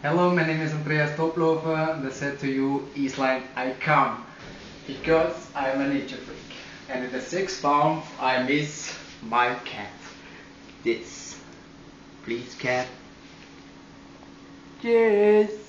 Hello, my name is Andreas Toplover and I said to you, Eastline, I come because I'm a nature freak. And in the 6th month I miss my cat. This. Please cat. Cheers.